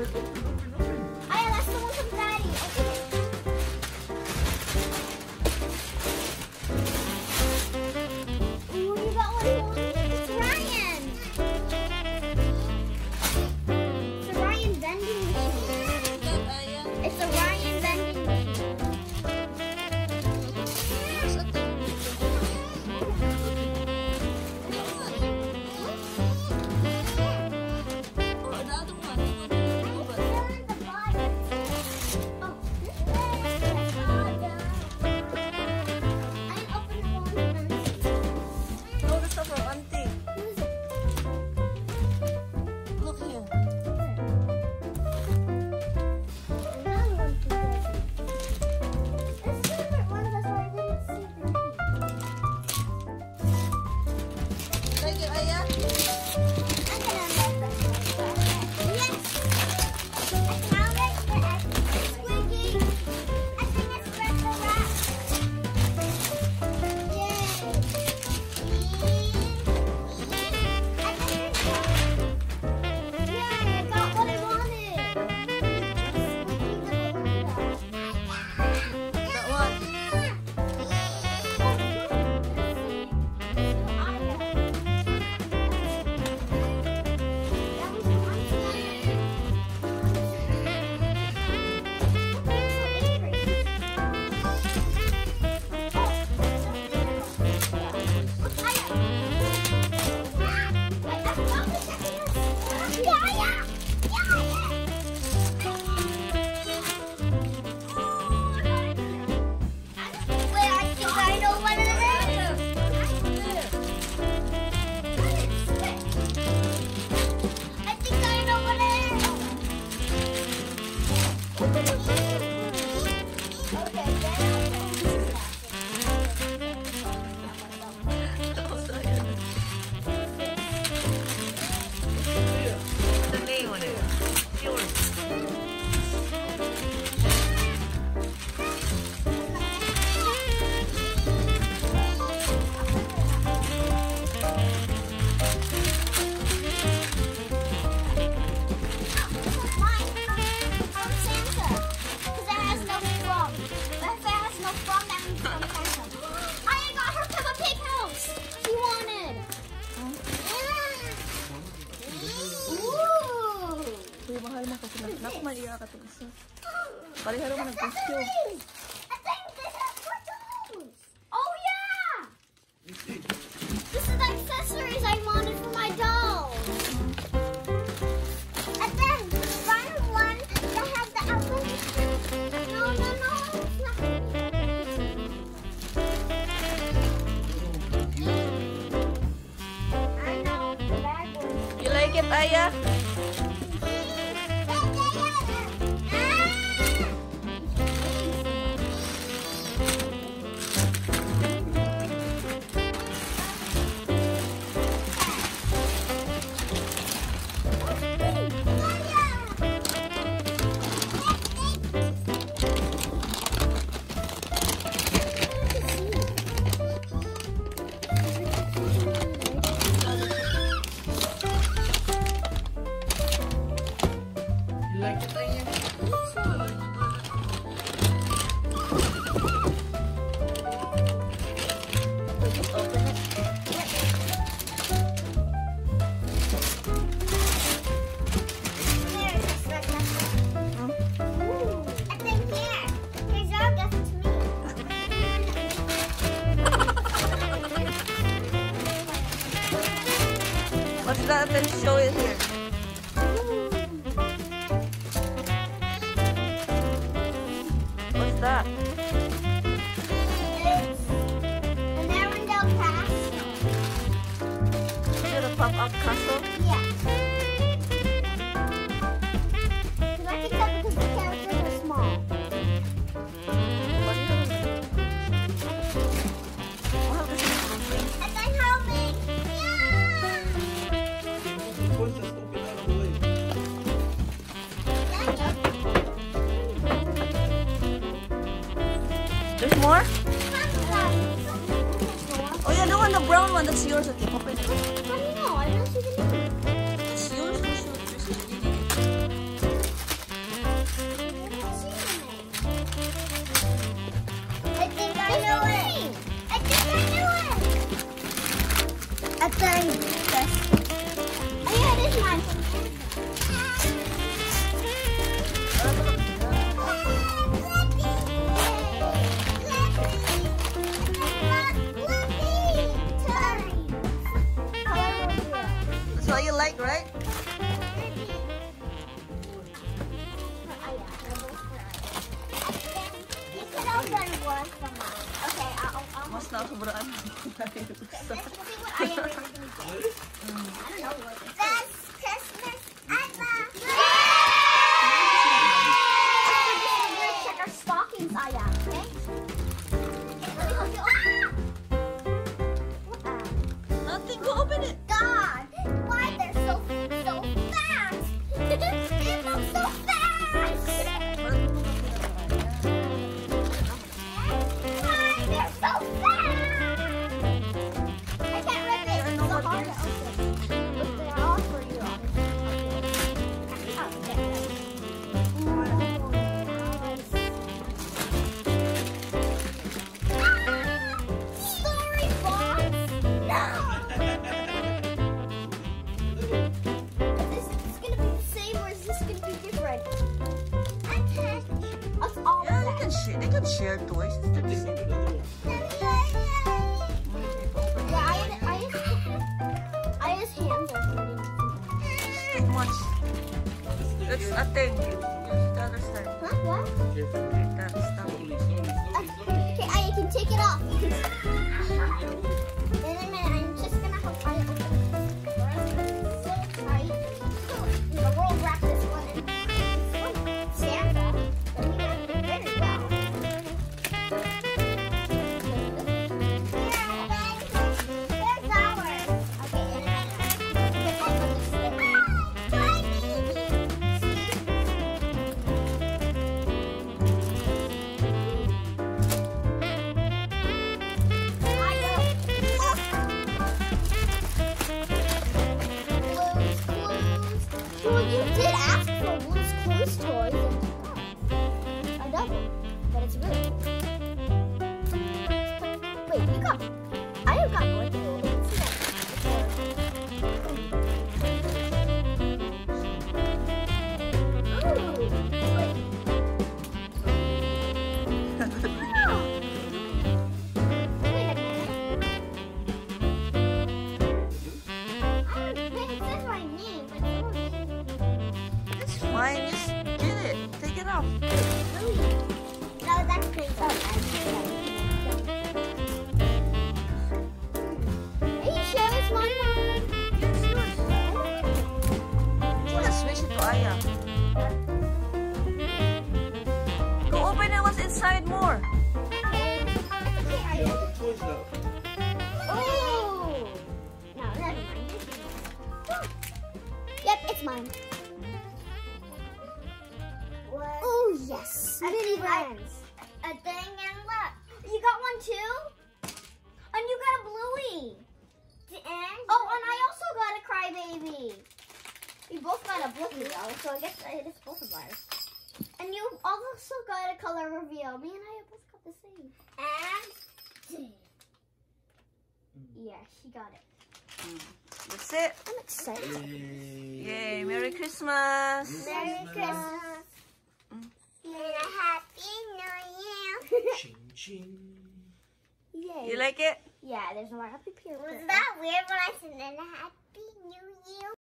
Aya, that's the one from Daddy. Okay. Ooh, you got one more. It's Ryan. It's a Ryan vending machine. It's a Ryan vending machine. Pareharo mo nag-gusto. Oh yeah! This is the accessories I wanted for my doll. And then final one that has the apple. No, it's not. I know the bag one. You like it, Aya? What's that? Let's show it here. What's that? It's an Arendelle castle. Is it a pop-up castle? Yeah. Because I can tell because the characters are small. And then helping. Yeah! sobraan. Let's see what I am really gonna get. I don't know what it is. That's Christmas Aya. We're gonna check our stockings, Aya. Okay? Let me help you. Nothing, go open it. God, why they're so fast? They move so fast. Why they're so fast? I can't rip it. It's so hard to open. But they're all for you. Storybox? No. Is this gonna be the same or is this gonna be different? That's all Yeah, of that. they can share toys. It's the same. Aya's hands are hurting. Too much. It's a thing. Use the other side. Huh? What? Like that stuff. Okay, Aya can take it off. In a minute, I'm just gonna help Aya open it. So tight. We'll wrap this one in. Santa. But we wrapped it very well. There's ours. Okay, in a minute. We'll open this thing. Hi, baby. Well, you did ask for Blue's Clues toys and a double, but it's really cool. Wait, you got? I have got more too. Let's see that. Ooh, wait. Wait a minute. It says my name, but it doesn't mean. It's fine. Just get it. Take it off. No, that's great. Are you sure it's mine? It's yours. You wanna switch it to Aya. Go open it. What's inside more? Oh! No, never mind. Yep, it's mine. Oh, yes. Mini friends. A thing and look. You got one too? And you got a bluey. Oh, and I also got a crybaby. We both got a bluey though, so I guess it is both of ours. And you also got a color reveal. Me and I both got the same. And yeah, she got it. That's it. I'm excited. Yay. Merry Christmas. Merry Christmas. And a Happy New Year. Ching ching. Yay. You like it? Yeah, there's a lot of happy people. Was that weird when I said, and a Happy New Year?